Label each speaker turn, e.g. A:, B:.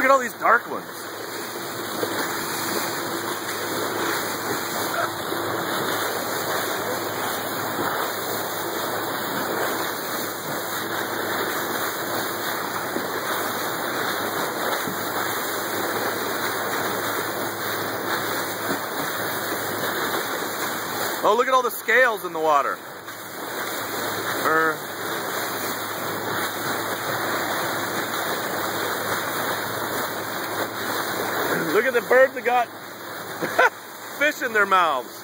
A: Look at all these dark ones. Oh, look at all the scales in the water. Look at the birds that got fish in their mouths.